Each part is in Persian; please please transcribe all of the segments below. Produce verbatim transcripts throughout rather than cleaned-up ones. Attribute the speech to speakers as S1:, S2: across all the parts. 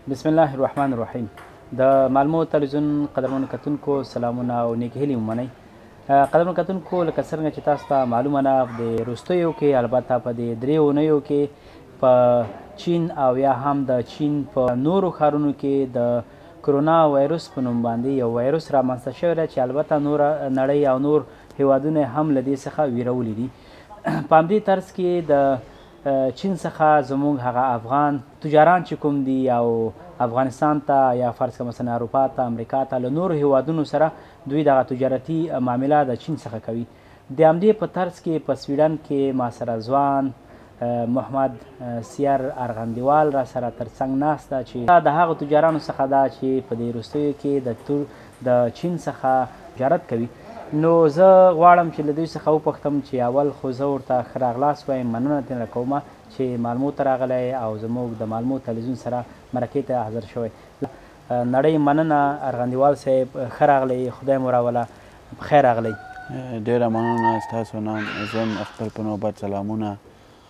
S1: بسم الله الرحمن الرحیم. د معلومو تلویزیون قدرمنو کتونکو سلامونه او نیک هیلې ومنئ. قدرمنو کتونکو لکه څرنګه چې تاسو ته معلومه ده د وروستیو کې البته په دې درې اونیو کې په چین او یا هم د چین په نورو ښارونو کې د کرونا وایرس په نوم باندې یو وایرس رامنځته شوی دی چې البته نوره نړۍ او نور هیوادونه هم له دې څخه ویرولي دي. په همدې طرز کې د چین څخه زموږ هغه افغان تجاران چې کوم دي او افغانستان ته یا فرض کړه مثلا اروپا ته امریکا ته له نورو هیوادونو سره دوی دغه تجارتي معامله د چین څخه کوي. د همدې په طرز کې په سویډن کې ما سره ځوان محمد سیر ارغندیوال را سره ترڅنګ ناست ده چې د هغو تجارانو څخه ده چې په دې وروستیو کې د چین څخه تجارت کوي. نو زه غواړم چې له دوی څخه وپوښتم چې اول خو زه ورته ښه راغلاست وایم، مننه ترېنه کومه چې معلومو ته راغلی او زموږ د معلومو تلویزیون سره مرکې ته حاضر شوی. نړۍ مننه ارغندیوال صاحب، ښه راغلی، خدای مو راوله، پخیر راغلی.
S2: ډېره مننه ستاسو نه. زه هم خپل په نوبت سلامونه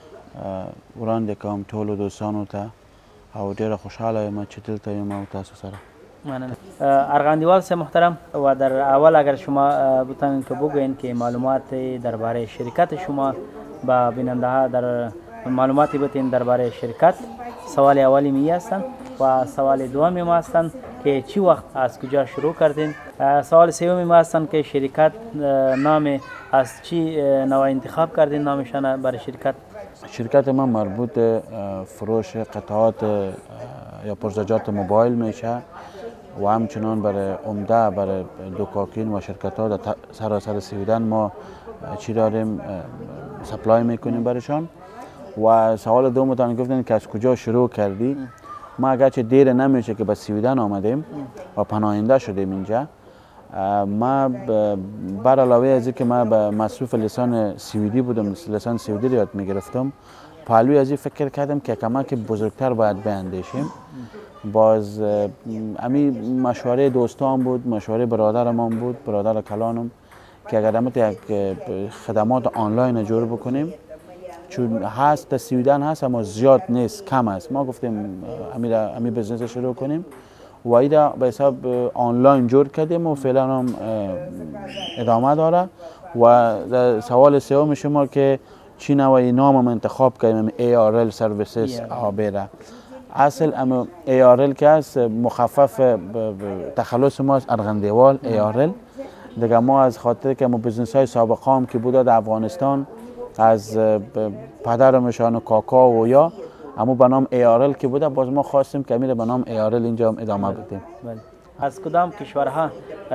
S2: وړاندې کوم ټولو دوستانو ته او ډېره خوشحاله یم چې دلته یم او تاسو سره.
S1: ممنون. ارغندیوال صاحب محترم، و در اول اگر شما بتانید که بگوین که معلومات درباره شرکت شما با بیننده ها در معلوماتی بتین درباره شرکت. سوال اولی می هستند و سوال دومی ما هستند که چی وقت از کجا شروع کردین. سوال سومی ما هستند که شرکت نام از چی نوع انتخاب کردین نامشان برای شرکت.
S2: شرکت ما مربوط فروش قطعات یا پرزجات موبایل میشه و همچنان برای عمده برای دکاکین و شرکت ها در سراسر سویدن ما چی داریم سپلای میکنیم برشان. و سوال دومتان گفتن که از کجا شروع کردی. ما اگرچه دیر نمیشه که به سویدن آمدیم و پناهنده شدیم اینجا، ما بر علاوه از اینکه ما به مصروف لسان سویدی بودم، لسان سویدی رو یاد میگرفتم، پهلوی از این فکر کردم که کمک بزرگتر باید بیندیشیم. باز امی مشوره دوستان بود، مشوره برادرمان بود، برادر کلانم، که اگر همت یک خدمات آنلاین جور بکنیم، چون هست در سویدن هست اما زیاد نیست، کم است. ما گفتیم امی امی بزنس شروع کنیم و ایده به حساب آنلاین جور کردیم و فعلا هم ادامه داره. و سوال سوم شما که چی نوعی نام انتخاب کردیم، ای آر ال سرویسز آبیره. اصل اما ای آر ال که هست مخفف تخلص ما از ارغندیوال ای آر ال دیگه. ما از خاطر که ما بزنس های سابقه هم که بوده در افغانستان از پدرمشان و کاکا و یا اما به نام ای آر ال که بوده، باز ما خواستیم که میره به نام ای آر ال اینجا هم ادامه بدیم.
S1: از کدام کشورها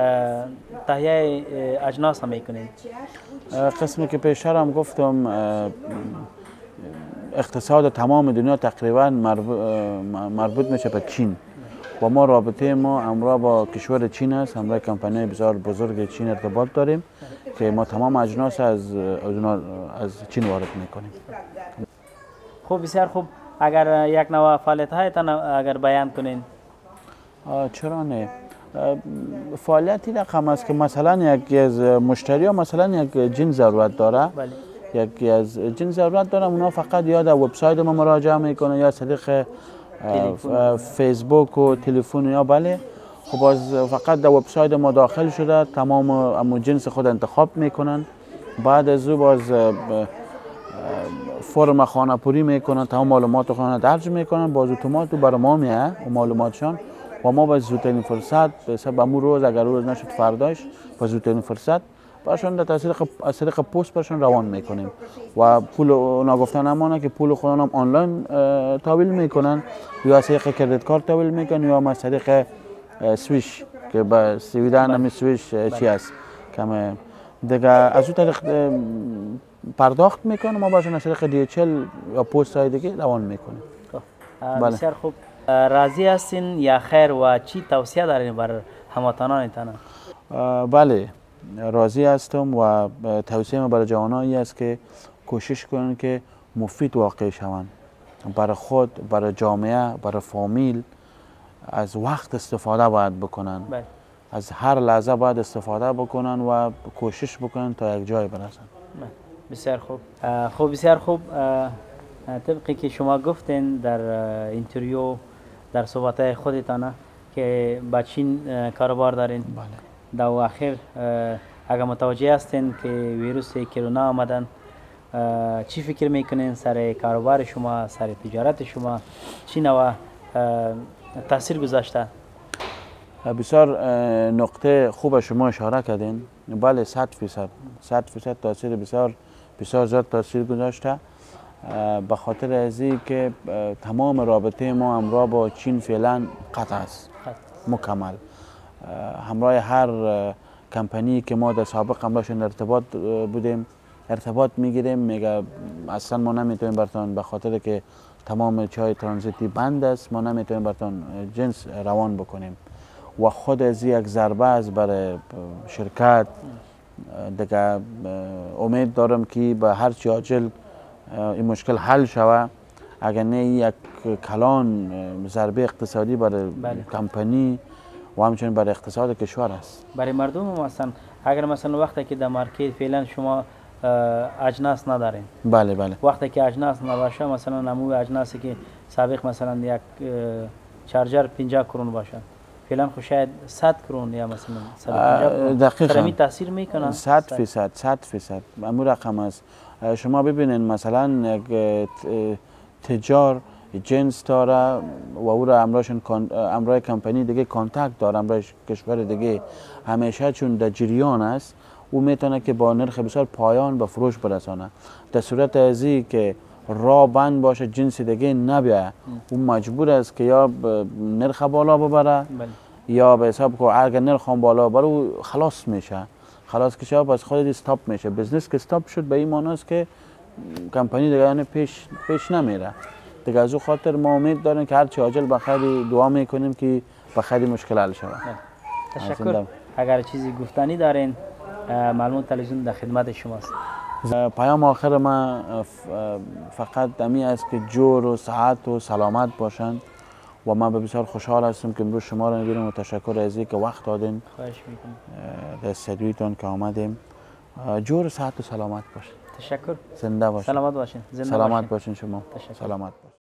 S1: تهیه اجناس هم میکنید؟
S2: قسمی که پیشتر هم گفتم اقتصاد تمام دنیا تقریبا مربوط میشه به چین و ما رابطه ما همراه با کشور چین است. همراه کمپانی بسیار بزرگ چین ارتباط داریم که ما تمام اجناس از از چین وارد میکنیم.
S1: خوب، بسیار خوب. اگر یک نوع فعالیت هایتان اگر بیان کنین.
S2: چرا نه؟ فعالیتی رقم است که مثلا یکی از مشتری ها مثلا یک جن ضرورت داره،
S1: بله.
S2: یکی از جن ضرورت داره، اونا فقط یا در وبسایت ما مراجعه میکنه یا طریق فیسبوک و تلفن یا بله. خب باز فقط در وبسایت ما داخل شده، تمام امو جنس خود انتخاب میکنن. بعد از او باز فرم خانه پوری میکنن، تمام معلومات خانه درج میکنن، باز اتومات برای ما میه و معلوماتشان و ما باز زودترین فرصت به حساب امو روز اگر روز نشد فرداش باز زودترین فرصت برشان در طریق از طریق پست برشان روان میکنیم و پول نگفتن امانه که پول خودشون هم آنلاین تحویل میکنن یا از طریق کردیت کارت تحویل میکنن یا از طریق سویش که با سویدن هم سویش چی است کم دیگه از اون طریق پرداخت میکنن. ما برشان از طریق دی اچ ال یا پست های دیگه روان میکنیم.
S1: بسیار خوب. راضی هستین یا خیر و چی توصیه دارین بر هموطنانتان؟
S2: بله راضی هستم و توصیه ما برای جوانایی است که کوشش کنن که مفید واقع شوند برای خود، برای جامعه، برای فامیل. از وقت استفاده باید بکنن، بله. از هر لحظه باید استفاده بکنن و کوشش بکنن تا یک جای برسن.
S1: بسیار خوب. خوب، بسیار خوب. طبقی که شما گفتین در اینترویو در صحبت خودتانه که با چین کاروبار دارین.
S2: بله.
S1: در آخر اگر متوجه هستین که ویروس کرونا آمدن، چی فکر میکنین سر کاروبار شما، سر تجارت شما چی نوع تاثیر گذاشته؟
S2: بسیار نقطه خوب شما اشاره کردین. بله صد فیصد صد فیصد تاثیر بسیار بسیار زیاد تاثیر گذاشته، به خاطر از که تمام رابطه ما همراه با چین فعلا قطع است، مکمل. همراه هر کمپانی که ما در سابق هم باشن ارتباط بودیم ارتباط میگیریم، میگه اصلا ما نمیتونیم براتون، به خاطر که تمام چای ترانزیتی بند است، ما نمیتونیم براتون جنس روان بکنیم و خود از یک ضربه است برای شرکت. دیگه امید دارم که به هر چی عاجل این مشکل حل شود، اگر نه یک کلان ضربه اقتصادی برای
S1: بله.
S2: کمپانی و همچنین برای اقتصاد کشور است.
S1: برای مردم هم مثلا اگر مثلا وقتی که در مارکت فعلا شما اجناس ندارین،
S2: بله بله،
S1: وقتی که اجناس نباشه، مثلا نمو اجناسی که سابق مثلا یک چارجر پنجاه کرون باشه، فعلا خو شاید صد کرون یا مثلا صد و پنجاه کرون.
S2: دقیقاً
S1: فرمی تاثیر میکنه.
S2: صد فیصد صد فیصد امور رقم است. شما ببینید مثلا یک تجار جنس داره و او را امرایشون امرای کمپانی دیگه کانتکت داره، امرای کشور دیگه، همیشه چون در جریان است او میتونه که با نرخ بسیار پایان به فروش برسانه. در صورت ازی که راه بند باشه جنس دیگه نبیه، او مجبور است که یا نرخ بالا ببره
S1: بله.
S2: یا به حساب که اگر نرخ بالا ببره او خلاص میشه، خلاص که شب از خود استاپ میشه. بزنس که استاپ شد به این معنی است که کمپانی دیگه یعنی پیش پیش نمیره دیگه. از او خاطر ما امید داریم که هر چی عاجل بخیر دعا میکنیم که بخیر مشکل حل شود.
S1: تشکر. اگر چیزی گفتنی دارین، معلومات تلویزیون در خدمت شماست.
S2: پیام آخر ما فقط دمی است که جور و صحت و سلامت باشند و من بسیار خوشحال هستم که امروز شما را می‌بینم و تشکر از اینکه وقت دادین.
S1: خواهش میکنم.
S2: در استودیوتون که آمدیم. جور صحت و سلامت باشین.
S1: تشکر.
S2: زنده باشین.
S1: سلامت باشین. زنده
S2: سلامت
S1: باشین.
S2: باشین شما.
S1: تشکر.
S2: سلامت باشین.